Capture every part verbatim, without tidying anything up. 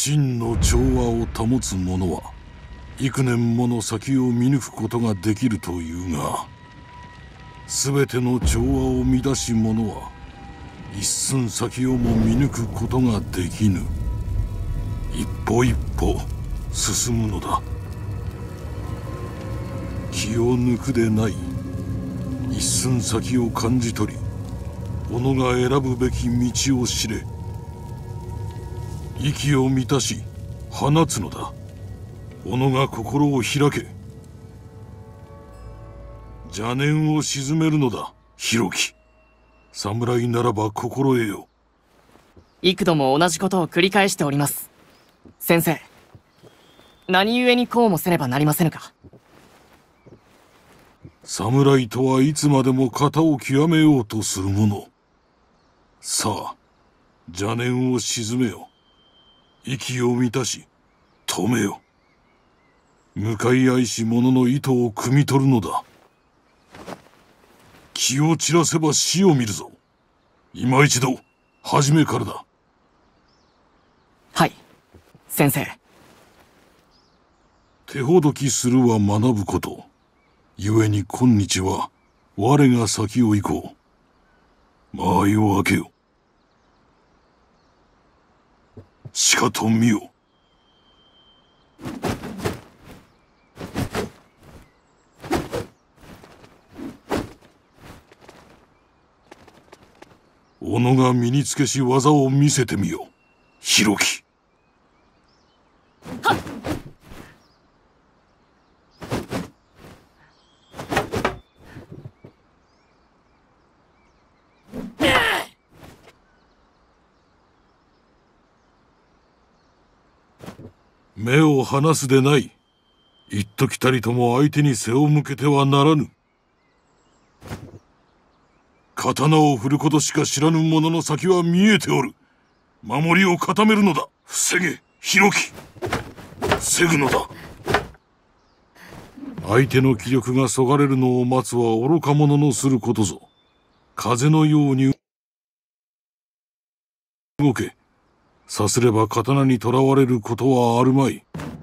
真の調和を保つ者は幾年もの先を見抜くことができるというが、全ての調和を乱し者は一寸先をも見抜くことができぬ。一歩一歩進むのだ。気を抜くでない。一寸先を感じ取り、己が選ぶべき道を知れ。息を満たし放つのだ。己が心を開け。邪念を鎮めるのだ、弘樹。侍ならば心得よ。 幾度も同じことを繰り返しております。先生、何故にこうもせねばなりませぬか。 侍とはいつまでも型を極めようとする者。さあ、邪念を鎮めよ。息を満たし止めよ。向かい合いし者の意図を汲み取るのだ。気を散らせば死を見るぞ。今一度初めからだ。 はい、先生。 手ほどきするは学ぶこと。故に今日は我が先を行こう。間合いを開けよ。しかと見よ。己が身につけし技を見せてみよ、弘樹。 はっ。 目を離すでない。一時たりとも相手に背を向けてはならぬ。刀を振ることしか知らぬ者の先は見えておる。守りを固めるのだ。防げ、弘樹。防ぐのだ。相手の気力がそがれるのを待つは愚か者のすることぞ。風のように動け。さすれば刀にとらわれることはあるまい。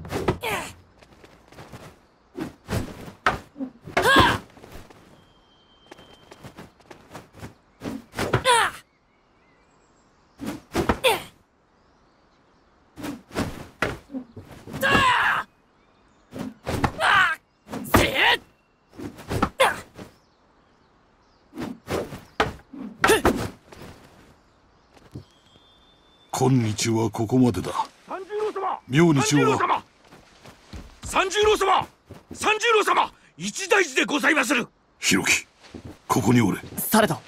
今日はここまでだ。 三十郎様、 明日は三十郎様、三十郎様、一大事でございまする。 弘樹、ここにおれ。 されど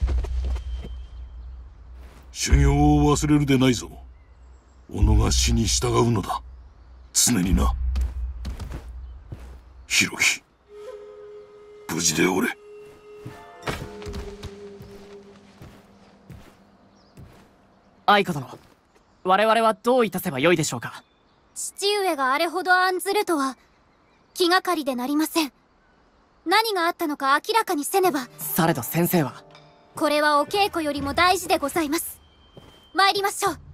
修行を忘れるでないぞ。己が死に従うのだ、常にな。弘樹、無事でおれ。 愛子殿、我々はどういたせばよいでしょうか。 父上があれほど案ずるとは気がかりでなりません。何があったのか明らかにせねば。 されど先生は。 これはお稽古よりも大事でございます。参りましょう。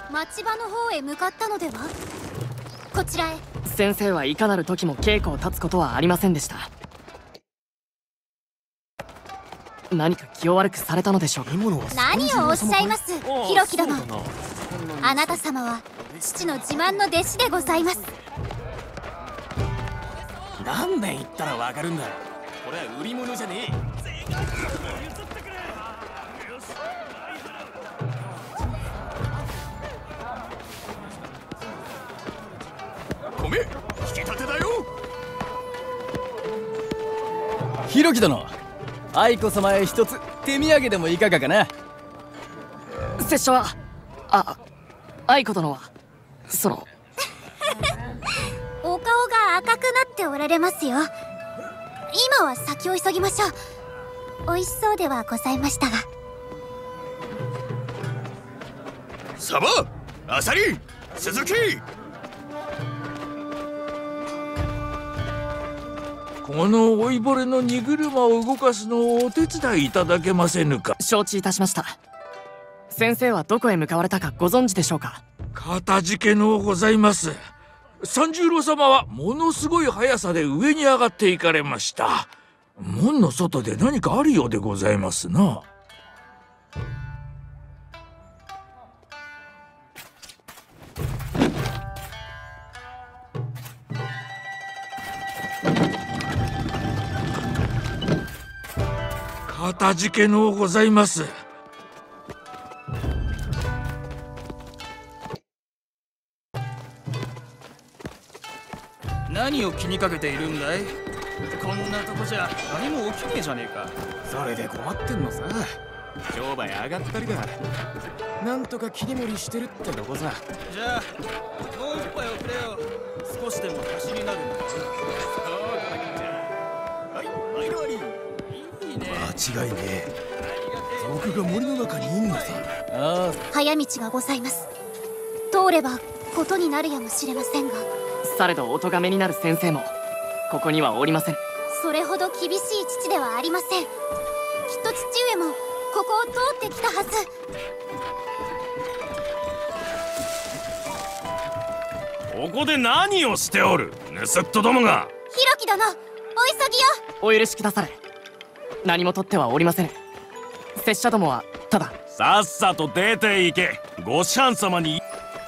町場の方へ向かったのでは。こちらへ。 先生はいかなる時も稽古を立つことはありませんでした。何か気を悪くされたのでしょうか。 何をおっしゃいます、弘樹殿。あなた様は父の自慢の弟子でございます。 何年言ったらわかるんだ。これは売り物じゃねえ。米引き立てだよ。 弘樹殿、愛子様へ一つ手土産でもいかがかな。 拙者はあ愛子殿はそのお顔が赤くなっておられますよ。今は先を急ぎましょう。美味しそうではございましたが。 サバ、アサリ、鈴木。 この老いぼれの荷車を動かすのをお手伝いいただけませぬか。 承知いたしました。先生はどこへ向かわれたかご存知でしょうか。 かたじけのうございます。三十郎様はものすごい速さで上に上がっていかれました。門の外で何かあるようでございますな。かたじけのうございます。 何を気にかけているんだい。こんなとこじゃ何も起きねえじゃねえか。それで困ってんのさ。商売上がったりだ。なんとか切り盛りしてるってとこさ。じゃあもう一杯をくれよ。少しでも足しになるんだ。はい、マイル割り。いいね。 間違いねえ。僕が森の中にいんのさ。ああ、 早道がございます。通ればことになるやもしれませんが。 されどお咎めになる先生もここにはおりません。 それほど厳しい父ではありません。きっと父上もここを通ってきたはず。 ここで何をしておる、盗人どもが。 弘樹殿、お急ぎよ。 お許しくだされ。何も取ってはおりません。拙者どもはただ。 さっさと出て行け。ご師範様に。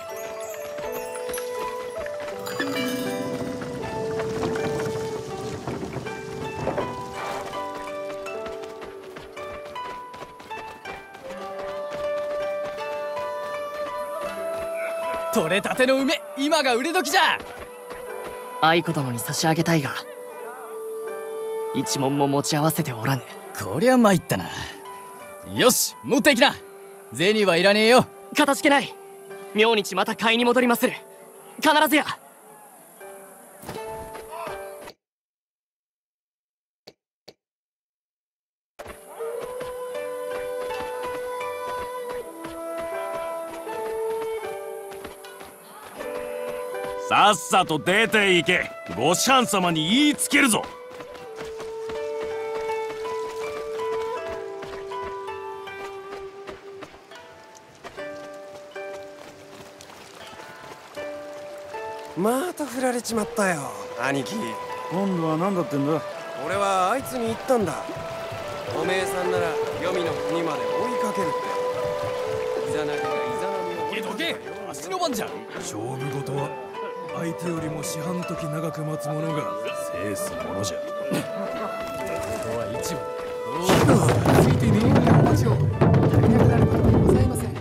取れたての梅、今が売れ時じゃ。 愛子殿に差し上げたいが一文も持ち合わせておらぬ。 こりゃ参ったな。よし、持っていきな。銭はいらねえよ。 かたじけない。明日また買いに戻りまする。必ずや。 さっさと出て行け。ご師範様に言いつけるぞ。 また振られちまったよ、兄貴。 今度は何だってんだ。 俺はあいつに言ったんだ。おめえさんなら黄泉の国まで追いかけるって。イザナギがイザナミを追いかけるよ。 足の番じゃ。 勝負事は相手よりも四半時長く待つ者が制すものじゃ。ここは一部ついてねえからお待ちを。足りなくなることはございません。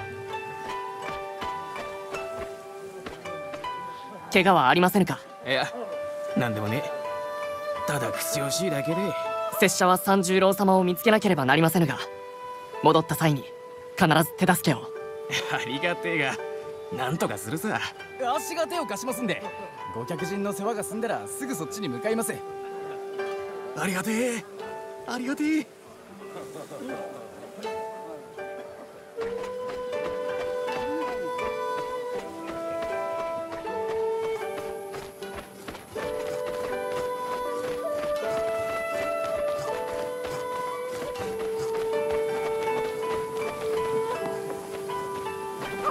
怪我はありませぬか。 いや、なんでもね。ただ口惜しいだけで。 拙者は三十郎様を見つけなければなりませぬが、戻った際に必ず手助けを。 ありがてえが、なんとかするさ。 足が手を貸しますんで、ご客人の世話が済んだらすぐそっちに向かいます。 ありがてえ、ありがてえ。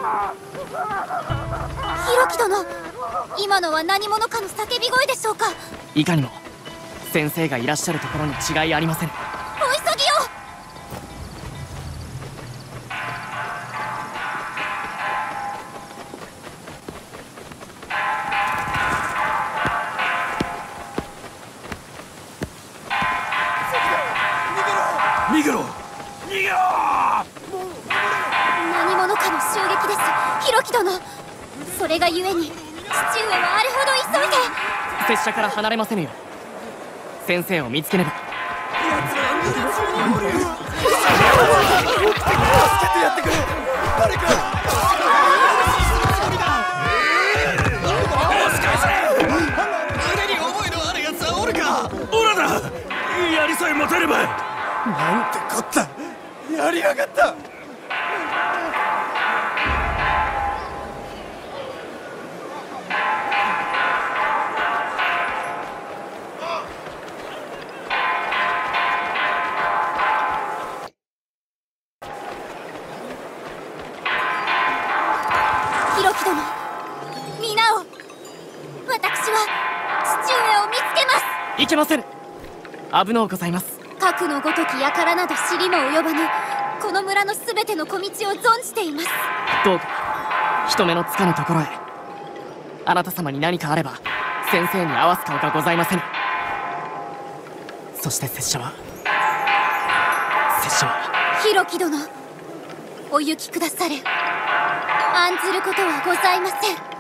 弘樹殿、今のは何者かの叫び声でしょうか。 いかにも先生がいらっしゃるところに違いありません。 お急ぎを。 逃げろ逃げろ。 何者かの襲撃です、弘樹殿。それがゆえに父上はあれほど急いで。 拙者から離れませぬよ。先生を見つけねば。 助けてやってくれ、誰か。腕に覚えのあるやつはおるか。 オラだ。槍さえ持てれば。 なんてこった、やりやがった。 弘樹殿、皆を。私は父上を見つけます。 いけませぬ。危のうございます。 核のごとき輩など知りも及ばぬこの村のすべての小道を存じています。 どうか人目のつかぬところへ。あなた様に何かあれば先生に合わす顔がございませぬ。そして拙者は拙者は弘樹殿、お行きくだされ。案ずることはございません。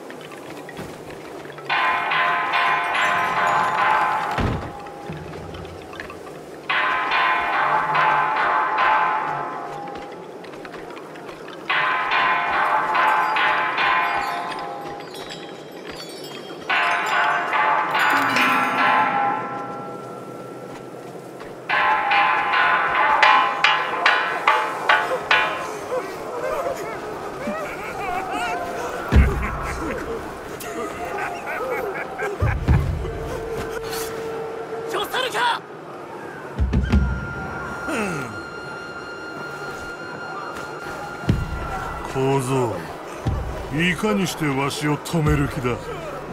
小僧、いかにしてわしを止める気だ。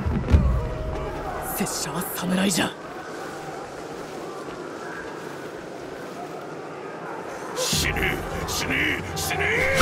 拙者は侍じゃ。 死ね死ね死ね。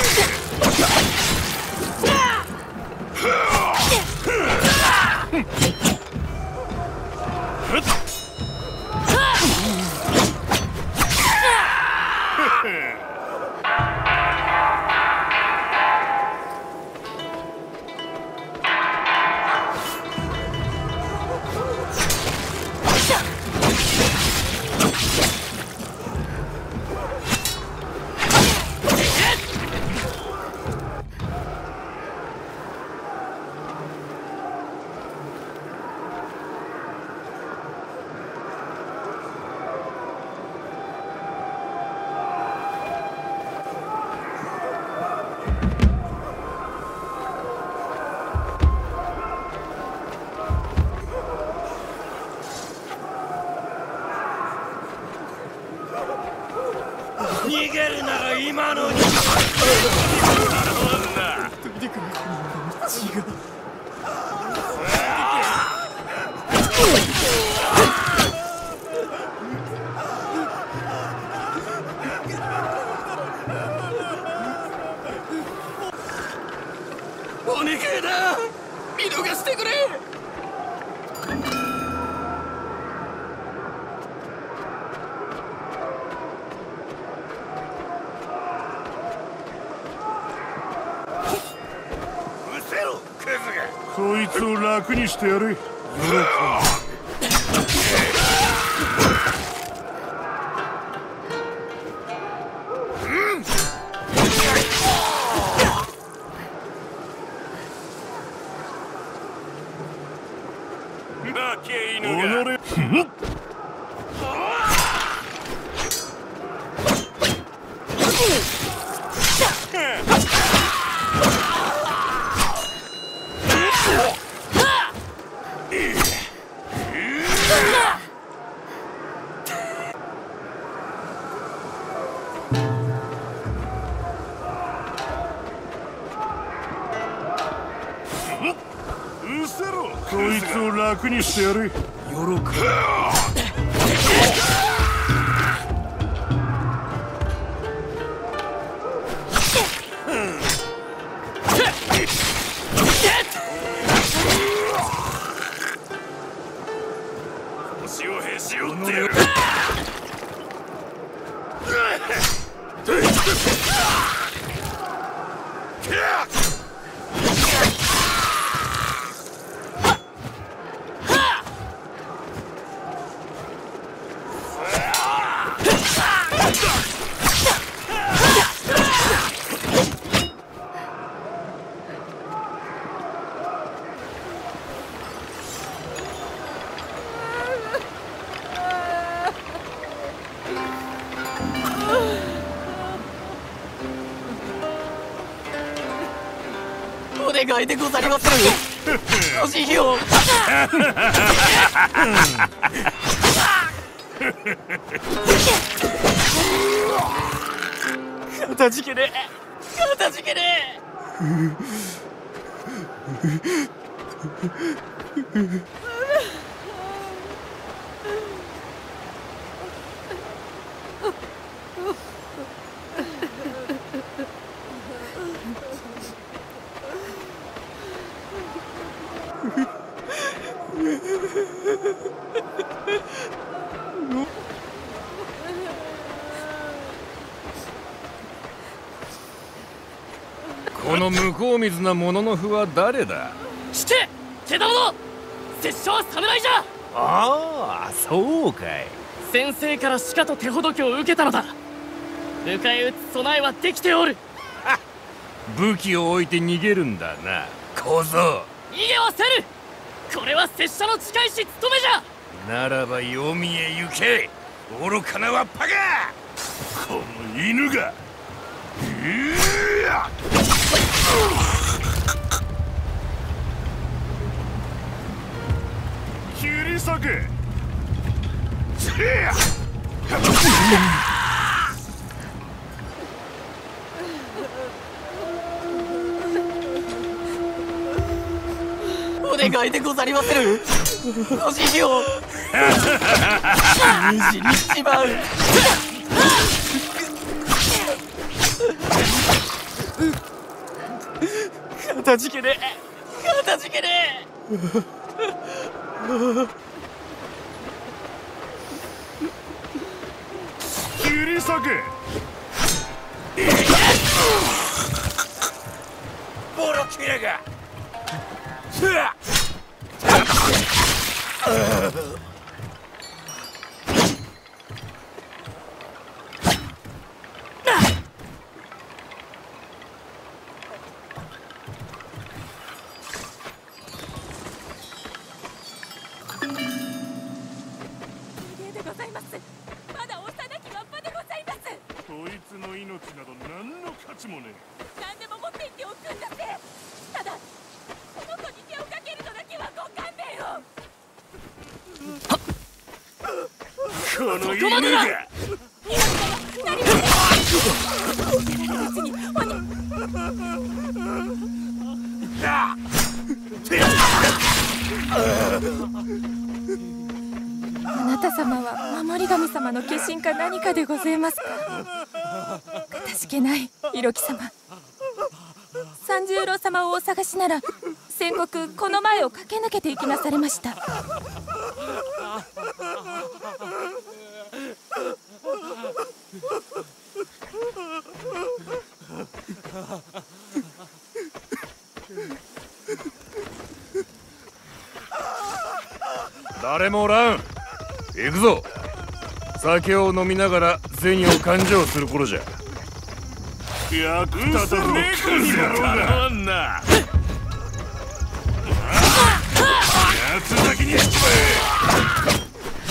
逃げるなら今のうち。お願いだ、見逃してくれ。 こいつを楽にしてやれ。 負け犬が。 うせろ。こいつを楽にしてやれ。 よろく。 腰をへし折ってやる。 お願いでござりまする。お慈悲を。かたじけねえ、かたじけねえ。 この向こう水なものの符は誰だ。 して手玉の拙者は侍じゃ。 ああ、そうかい。 先生からしかと手ほどきを受けたのだ。迎え撃つ備えはできておる。 武器を置いて逃げるんだな、小僧。 逃げはせる。これは拙者の近いし務めじゃ。 ならば黄泉へ行け、愚かなわっぱが。 この犬が。うわ切り裂け。 お願いでござりまする。お慈悲を。無事にしちまう。かたじけねえ、かたじけねえ。 切り裂け。 ボロキラが。 こいつの命など何の価値もねえ。 何でも持って行っておくんだって。ただこの子に手をかけるのだけはご勘弁を。 この犬が。 あなた様は守り神様の化身か何かでございますか。かたじけない色木様。三十郎様をお探しなら先国この前を駆け抜けて行きなされました。 誰もおらん。行くぞ。酒を飲みながら銭を勘定する頃じゃ。 役立たずのクズ野郎だ。 んな。 やつ先にやっちまえ。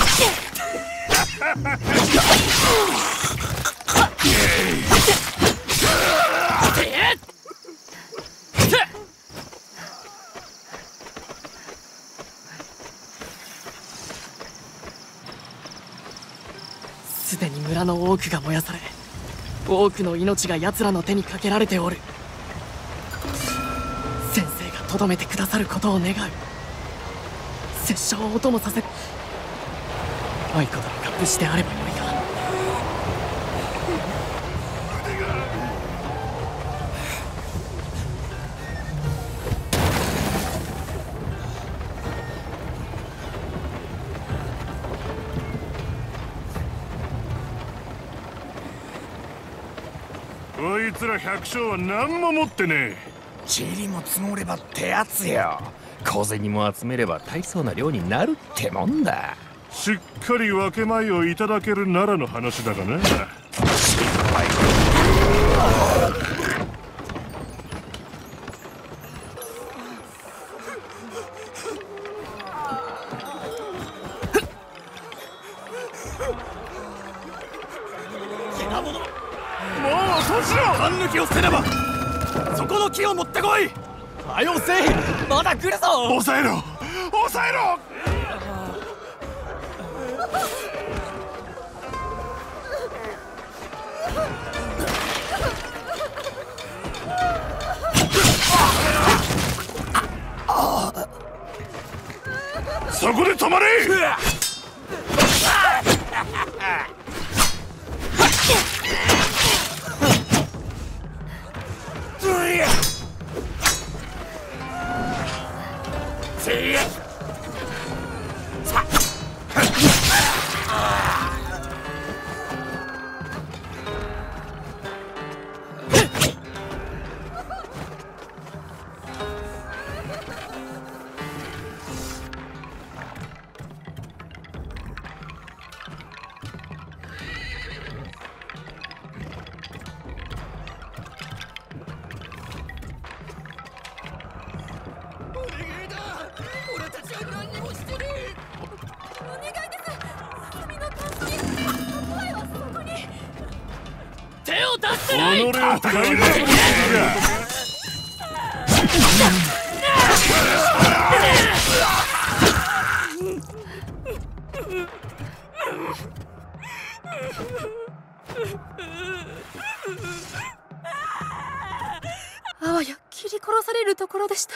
すでに村の多くが燃やされ、多くの命が奴らの手にかけられておる。先生がとどめてくださることを願う。拙者をお供させ愛子殿が無事であればよいが。 こいつら百姓は何も持ってねえ。 塵も積もればってやつよ。小銭も集めれば大層な量になるってもんだ。 しっかり分け前をいただけるならの話だがな。 心配勘抜きをせねば。そこの木を持ってこい。はよせい、まだ来るぞ。 抑えろ抑えろ。そこで止まれ。 あわや切り殺されるところでした。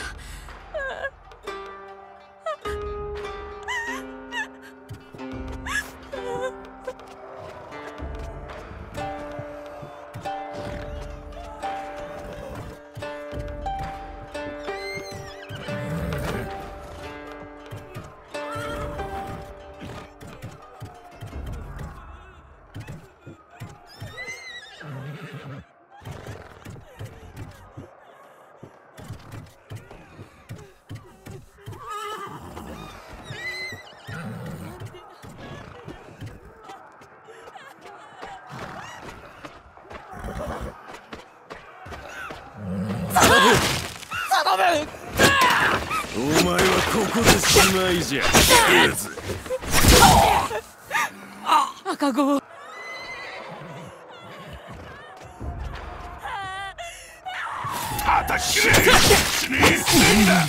お前はここでしまいじゃ。 赤子。 叩き切れ。死ねえ死んだ。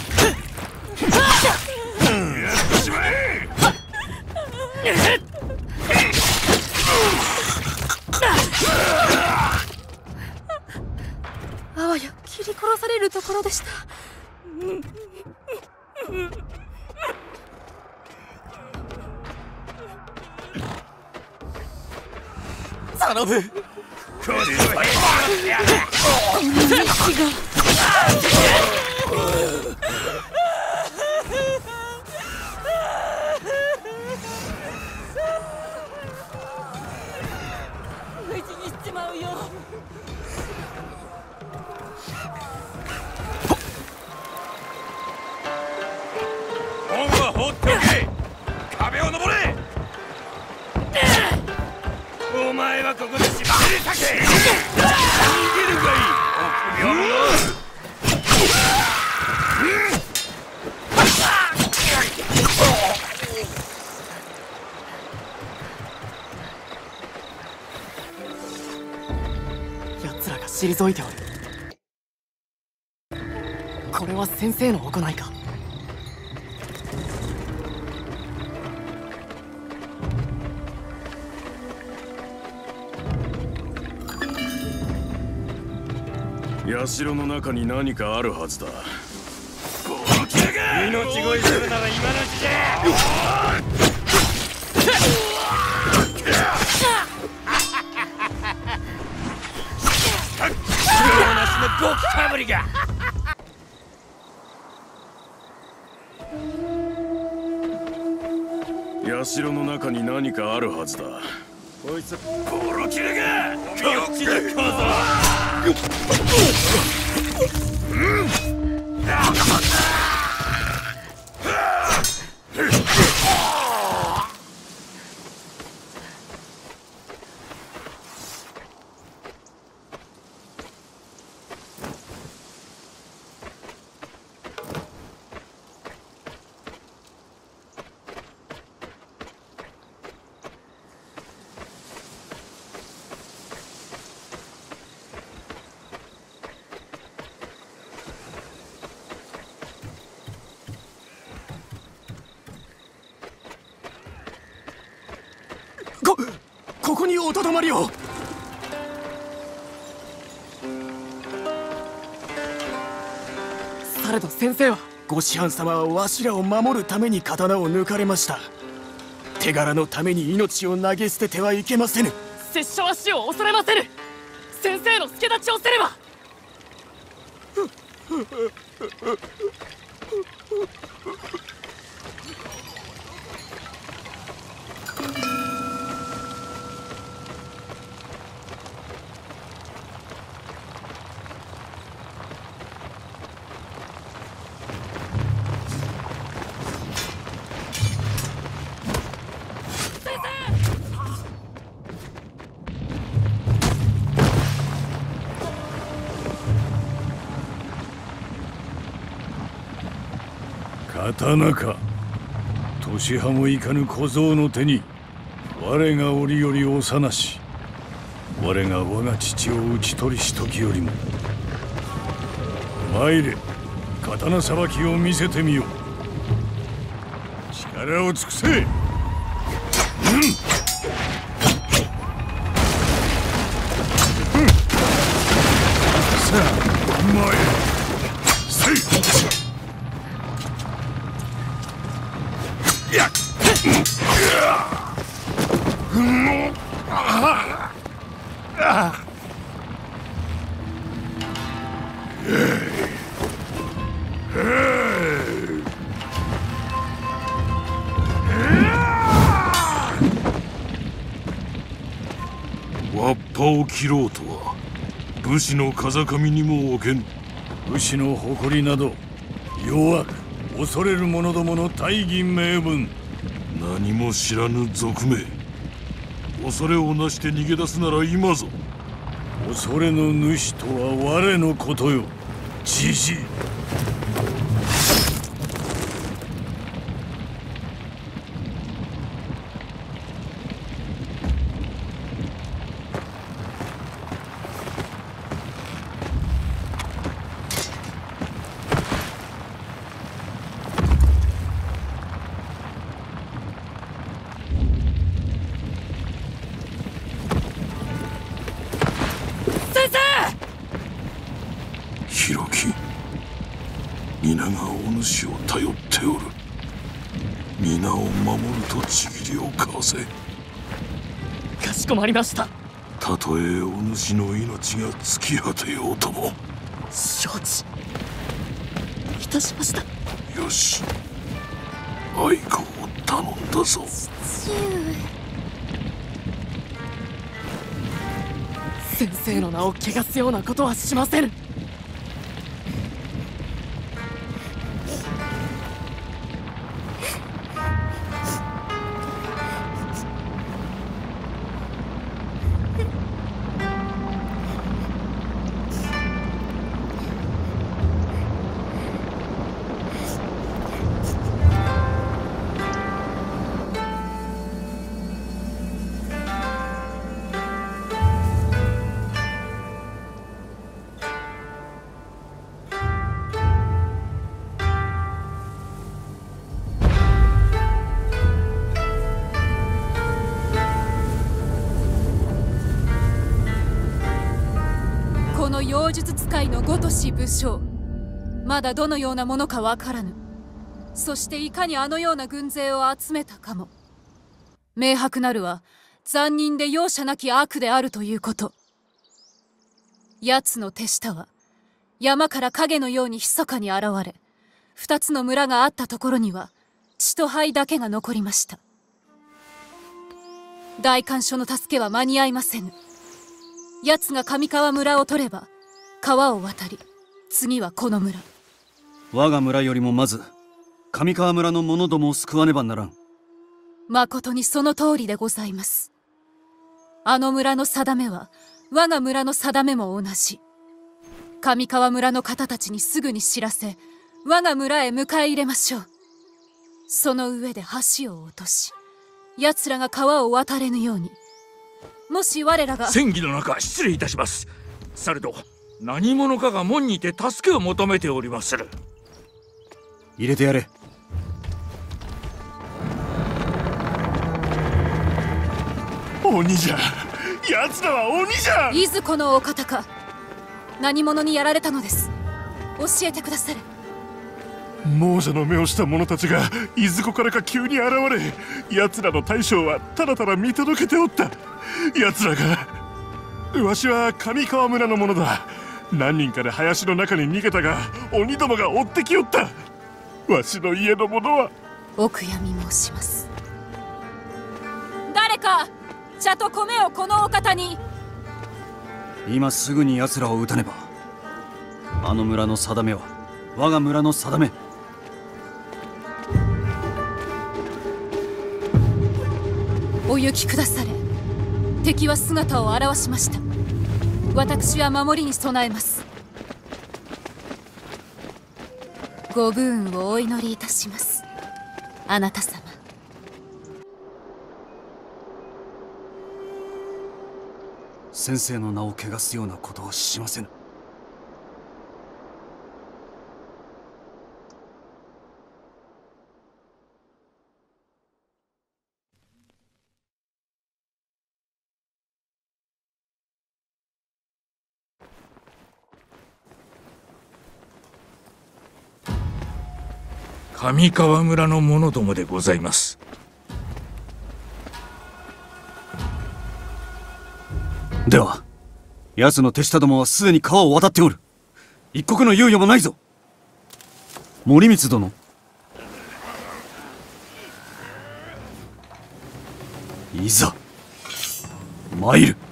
やってしまえ。 あわや切り殺されるところでした。 頼む。 こんな息が。無事にしちまうよ。 門は放っておけ。壁を登れ。お前はここでしばれたけ。逃げるがいい。臆病者。 奴らが退いておる。これは先生の行いか。 社の中に何かあるはずだ。 命乞いするなら今のうちじゃ。用なしのゴキかぶりが。 社の中に何かあるはずだ。 こいつボロキレがこっちだ小僧。 こ、ここにおとどまりを。 されど先生は。 ご師範様はわしらを守るために刀を抜かれました。手柄のために命を投げ捨ててはいけませぬ。 拙者は死を恐れませぬ。先生の助太刀をせねば。 刀か。年端もいかぬ小僧の手に我が折より幼し、我が我が父を討ち取りし時よりも。参れ、刀さばきを見せてみよう。力を尽くせ。うん、さあ前へせい。やっわっぱを切ろうとは武士の風上にも置けぬ。武士の誇りなど弱く恐れる者どもの大義名分。何も知らぬ賊名。恐れをなして逃げ出すなら今ぞ。恐れの主とは我のことよ、じじい。弘樹、皆がお主を頼っておる。皆を守るとちぎりを交わせ。 かしこまりました。 たとえお主の命が尽き果てようとも。 承知いたしました。 よし、愛子を頼んだぞ。 父上。 先生の名を汚すようなことはしませぬ。 この妖術使いのごとし武将、まだどのようなものかわからぬ。 そしていかにあのような軍勢を集めたかも。明白なるは残忍で容赦なき悪であるということ。奴の手下は山から影のように密かに現れ、二つの村があったところには血と灰だけが残りました。代官所の助けは間に合いませぬ。奴が上川村を取れば川を渡り、次はこの村。 我が村よりもまず上川村の者どもを救わねばならん。 まことにその通りでございます。あの村の定めは我が村の定めも同じ。上川村の方たちにすぐに知らせ、我が村へ迎え入れましょう。その上で橋を落とし、奴らが川を渡れぬように。もし我らが戦議の中失礼いたします。されど何者かが門にて助けを求めておりまする。 入れてやれ。 鬼じゃ、奴らは鬼じゃ。 いずこのお方か。何者にやられたのです。教えてくだされ。 亡者の目をした者たちがいずこからか急に現れ、奴らの大将はただただ見届けておった。奴らが、わしは上川村の者だ。何人かで林の中に逃げたが、鬼どもが追ってきよった。わしの家の者は。 お悔やみ申します。誰か茶と米をこのお方に。 今すぐに奴らを撃たねば。あの村の定めは我が村の定め。 お行きくだされ。敵は姿を現しました。私は守りに備えます。ご武運をお祈りいたします、あなた様。 先生の名を汚すようなことはしませぬ。 上川村の者どもでございます。 では奴の手下どもはすでに川を渡っておる。一刻の猶予もないぞ。森光殿、いざ参る。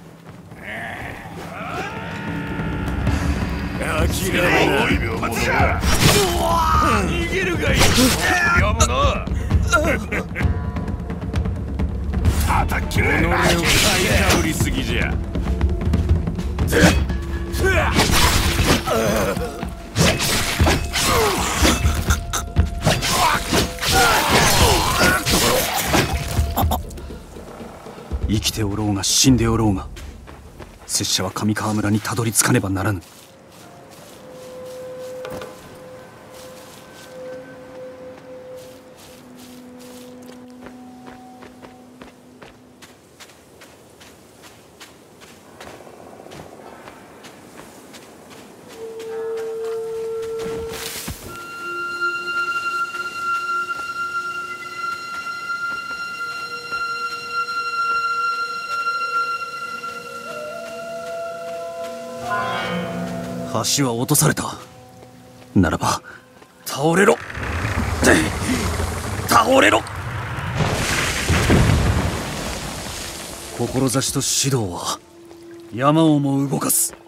諦めないものだ。 逃げるがいい。やむな。 叩きれ。己を買いかぶりすぎじゃ。 生きておろうが死んでおろうが、拙者は上川村にたどり着かねばならぬ。橋は落とされた。ならば倒れろ。倒れろ。志と指導は山をも動かす。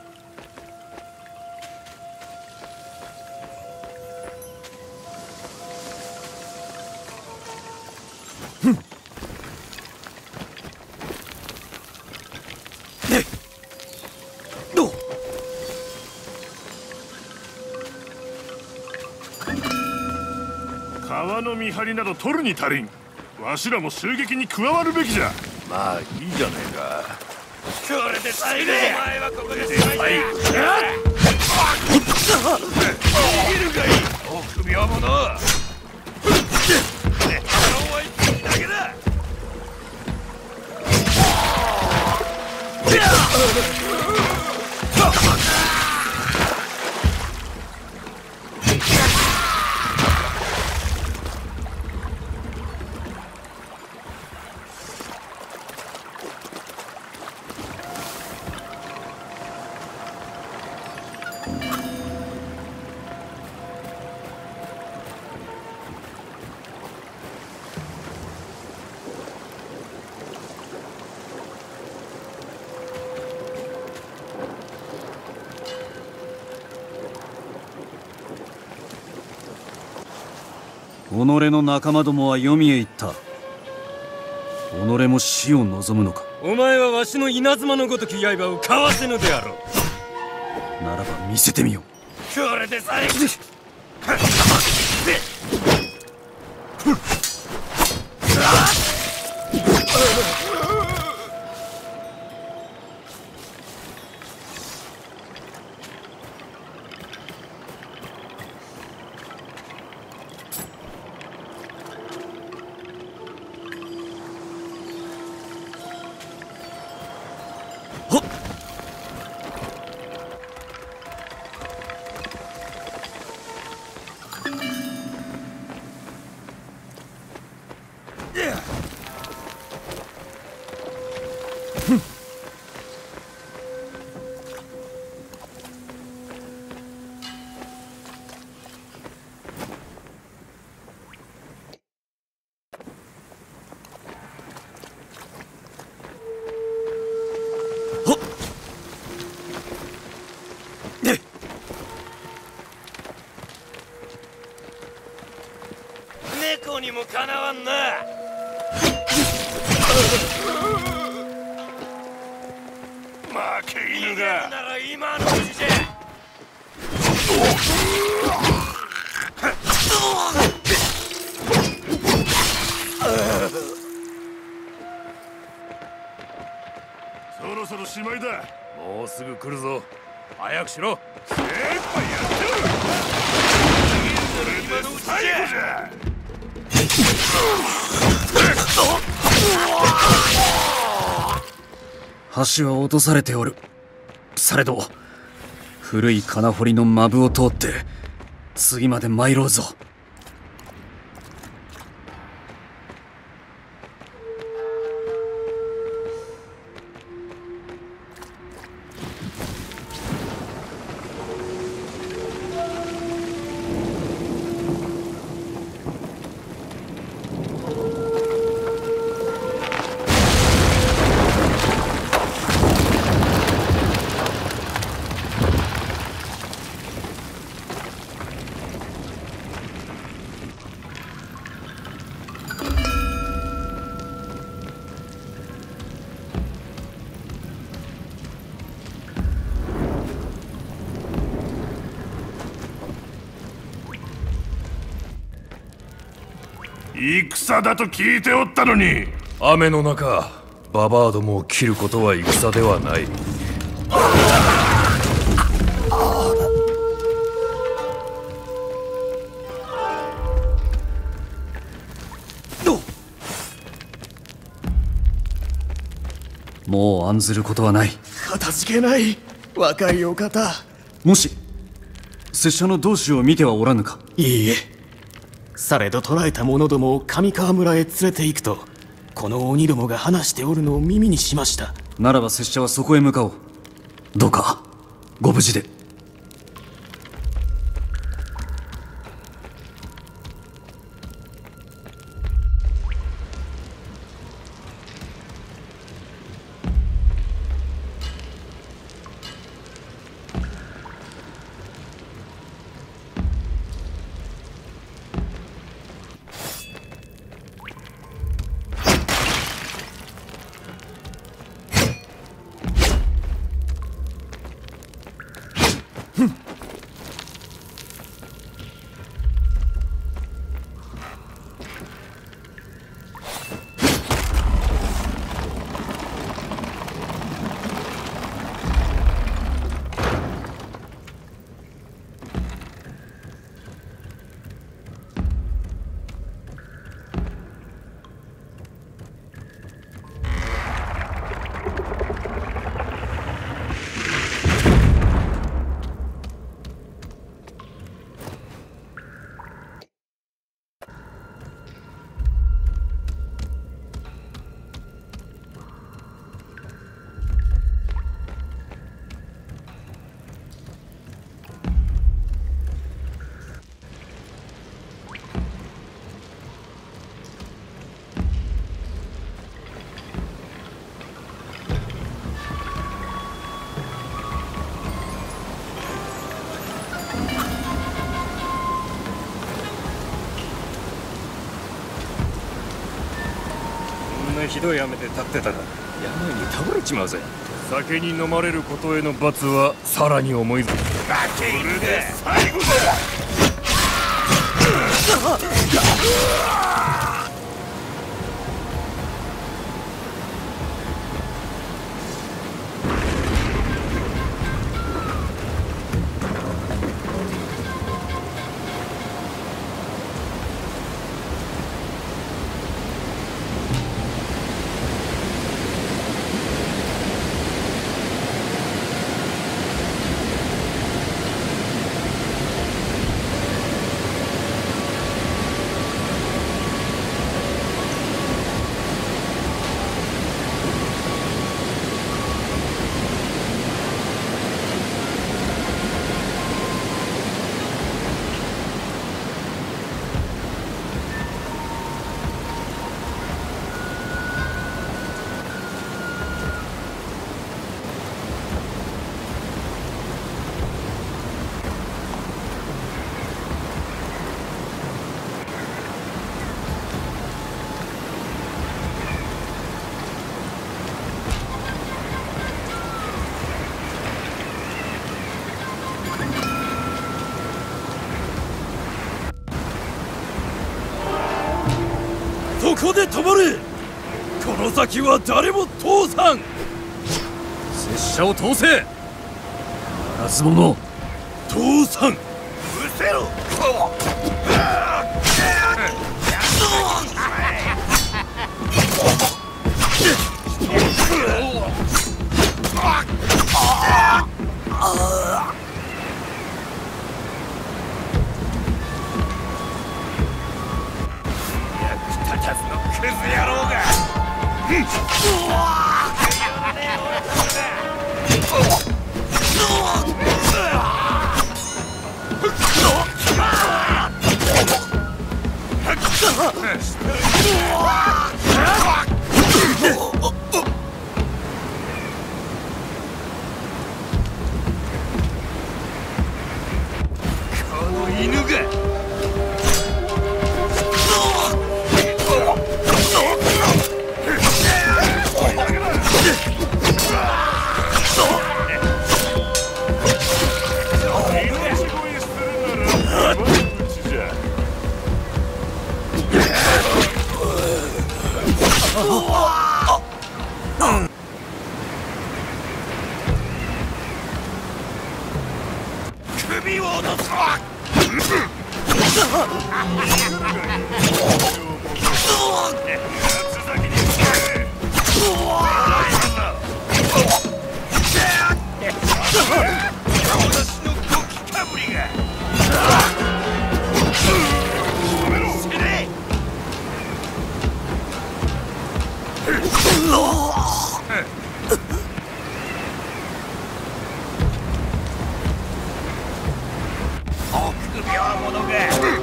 川の見張りなど取るに足りん。わしらも襲撃に加わるべきじゃ。まあいいじゃねえか。これで最後。お前はここで最後。逃げるがいい。臆病者。顔は一匹だけだ。 己の仲間どもは黄泉へ行った。己も死を望むのか。 お前はわしの稲妻のごとき刃をかわせぬであろう。ならば見せてみよう。 これでさえ猫にもかなわんな。 負け犬がなら今のうちじゃ。 そろそろしまいだ。 もうすぐ来るぞ。早くしろ。 精一杯やってる。 今のうちじゃ。 最後じゃ。 橋は落とされておる。されど古い金堀のマブを通って次まで参ろうぞ。 戦だと聞いておったのに。 雨の中ババアどもを切ることは戦ではない。 もう案ずることはない。 かたじけない若いお方。 もし拙者の同志を見てはおらぬか。 いいえ、されど捕らえた者どもを上川村へ連れて行くとこの鬼どもが話しておるのを耳にしました。 ならば拙者はそこへ向かおう。どうかご無事で。 ひどい雨で立ってたら病に倒れちまうぜ。酒に飲まれることへの罰はさらに重いぞ。 負け犬で最後だ。 そこで止まれ。この先は誰も通さん。拙者を通せ。ならず者通さん。うせろ。クズ野郎が。この犬が。首を落とす。私のゴキかぶりが。臆病者が。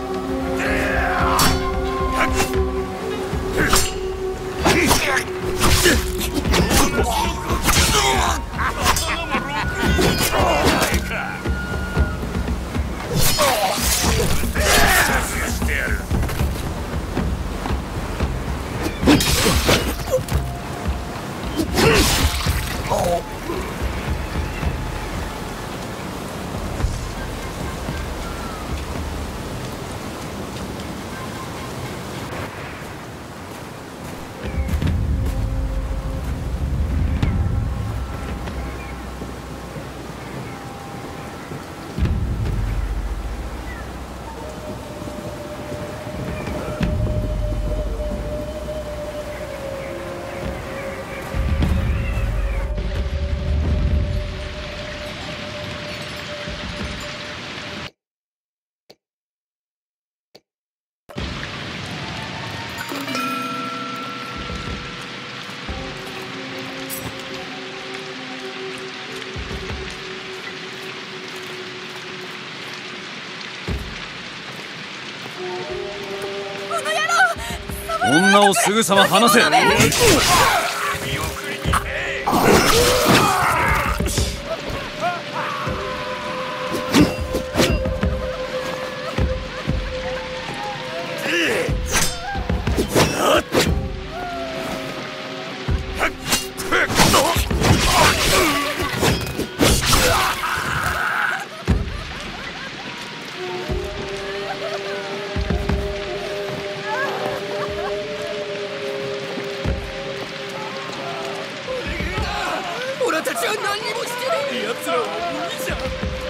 女をすぐさま離せ。 奴らは鬼じゃ。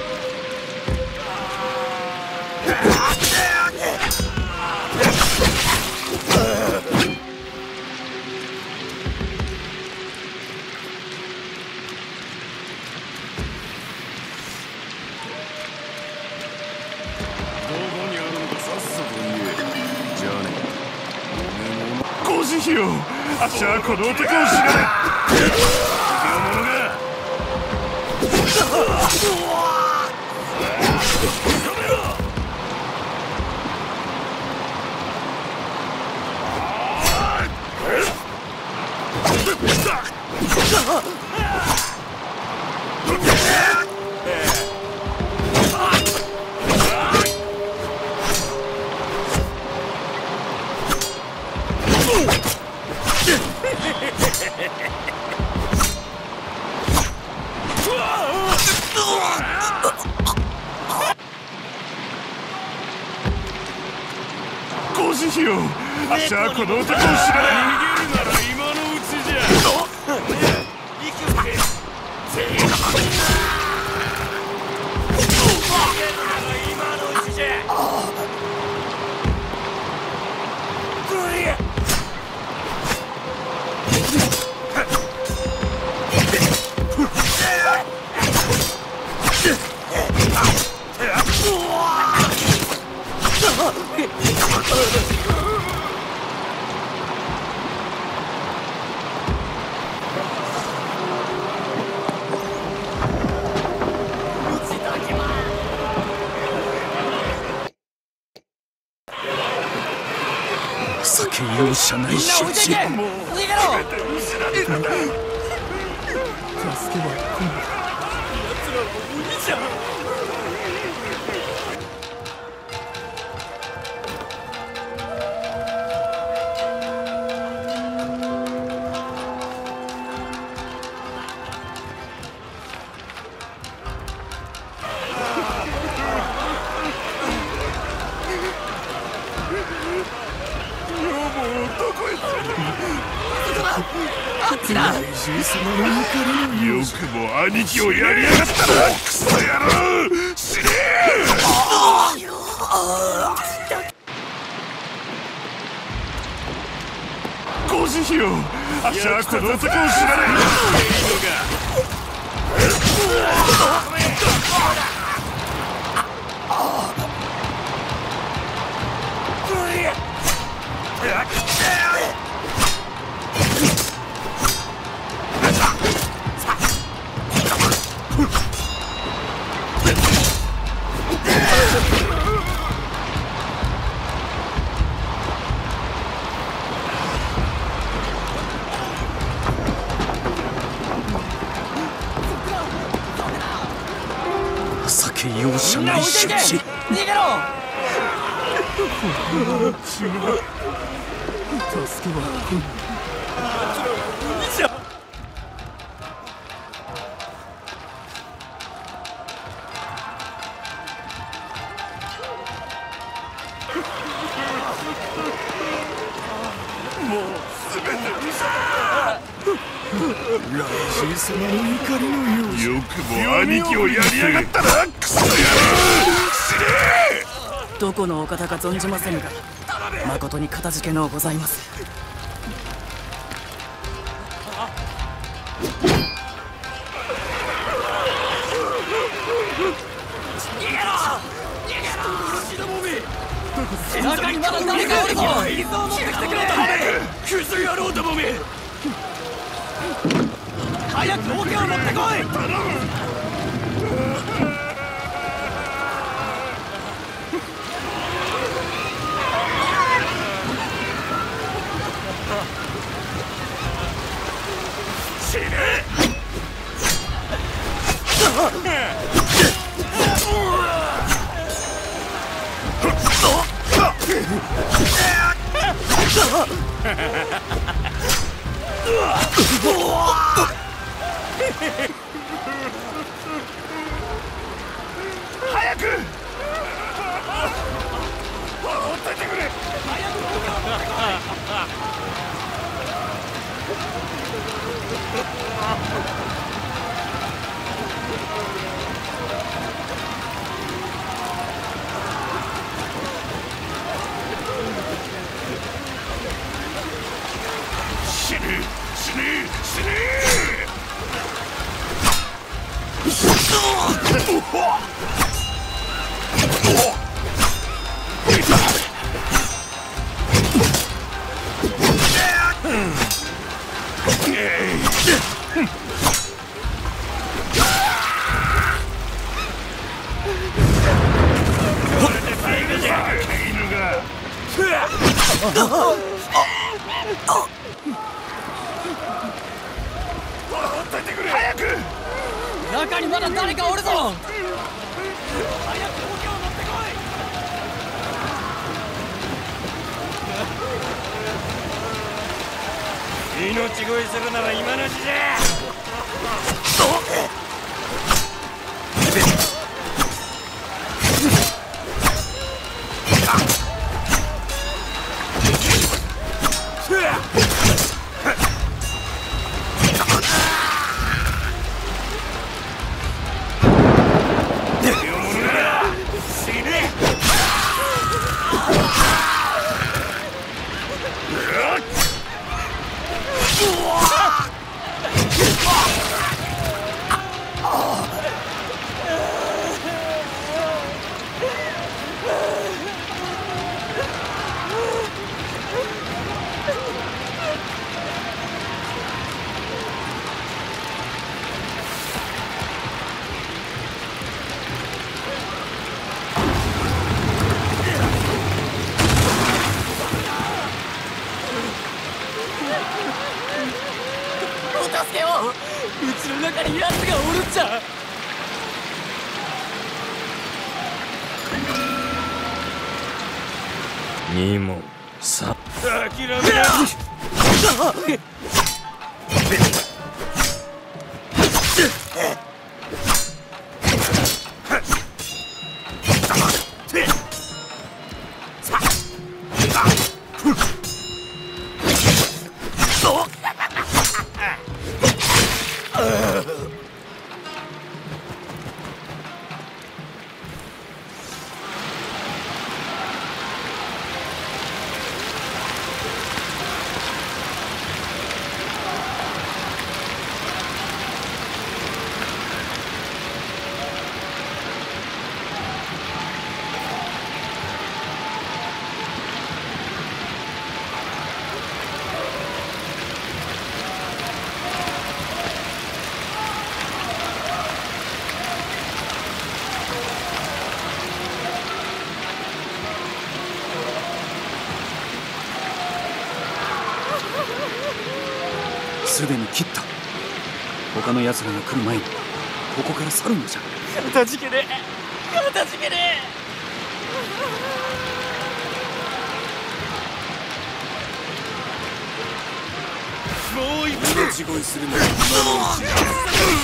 ゴジヒよ、あっしはこの男を知らない。ゴジヒよ、あっしはこの男を知らない。逃げるなら今のうちじゃ。 酒容赦ない処置。 逃げろ。 助けは来ない。 奴らは鬼じゃ。 あっちだ。雷神様の怒りのよくも兄貴をやりやがったな、クソ野郎。死ねえ。ゴジヒよ、あっしはこの男を知らない。 酒容赦ない処置。 逃げろ。 助けは来ない。 鬼じゃ。 もうすべて嘘だ。 雷神様の怒りのようじゃ。 よくも兄貴をやりやがったな、クソ野郎。死ねえ。 どこのお方か存じませぬが、誠にかたじけのうございます。 逃げろ。逃げろ。牛どもめ。中にまだ誰かおるぞ。水を持ってきてくれ。クズ野郎どもめ。早く桶を持ってこい。頼む。死ね。早くほっといてくれ。早くっててくれ。早く。 中にまだ誰かおるぞ。早く補強持ってこい。命乞いするなら今のうちじゃ。にもさ諦めな。 すでに切った。他の奴らが来る前にここから去るのじゃ。 かたじけねえ、かたじけねえ。もう一度命乞いするのは今のうちだ。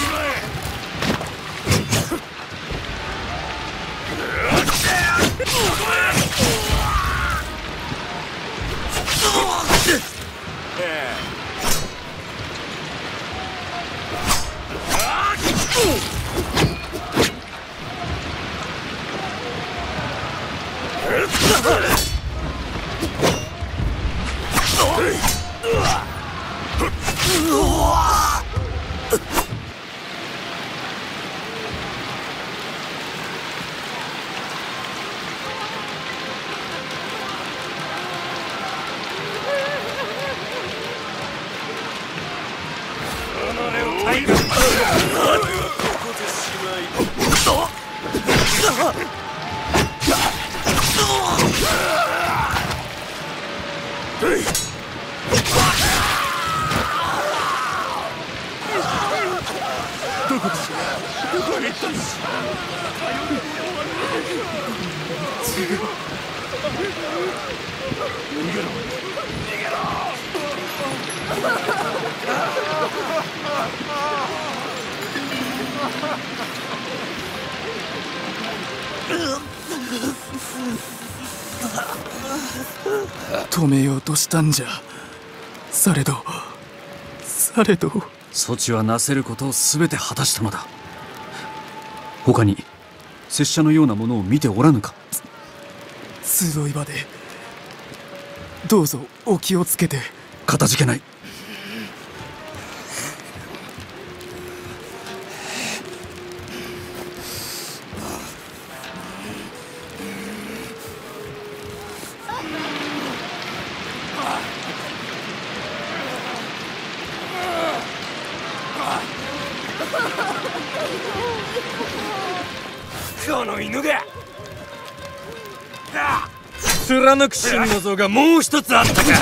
止めようとしたんじゃ。されどされど措置はなせることを全て果たしたのだ。他に拙者のようなものを見ておらぬか。 集い場でどうぞお気をつけて。 かたじけない。 この犬が。 貫く真の像がもう一つあったか。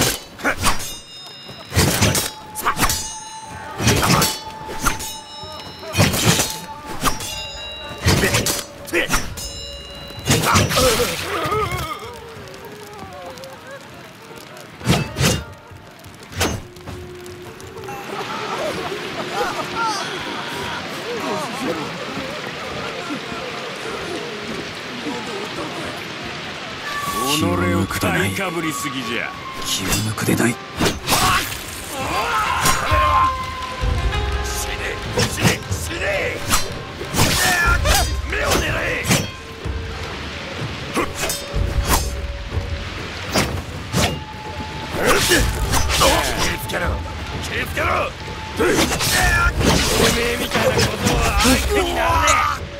己を買いかぶりすぎじゃ。 気を抜くでない。 死ね死ね死ね。目を狙え。気をつけろ気をつけろ。おめえみたいなことは相手にならね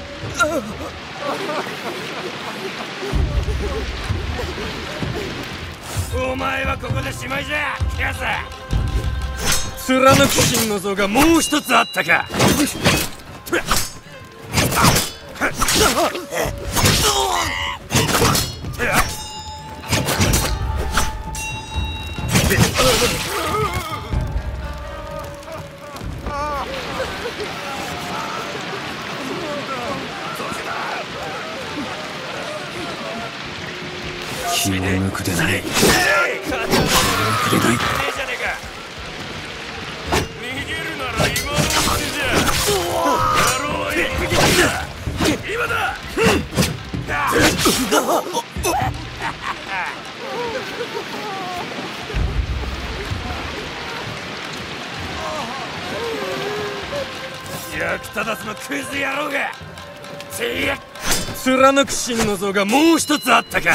え。お前はここでしまいじゃ、ヤス。 貫く真の像がもう一つあったか。 気を抜くでない。気を抜くでない。 逃げるなら今のうちじゃ。野郎は一匹だ。今だ。役立たずのクズ野郎が。 貫く真の像がもう一つあったか。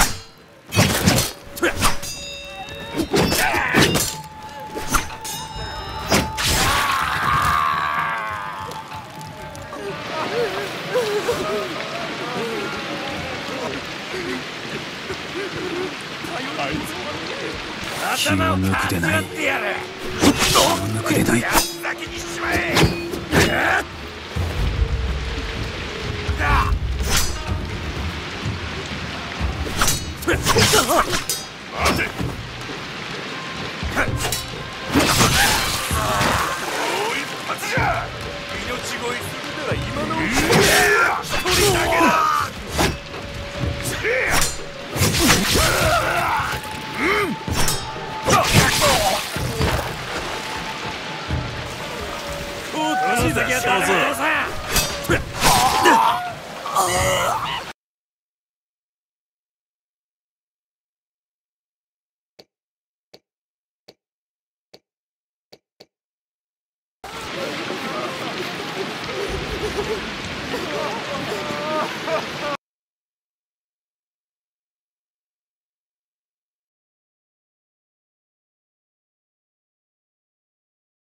気を抜くでない。気を抜くでない。 待て。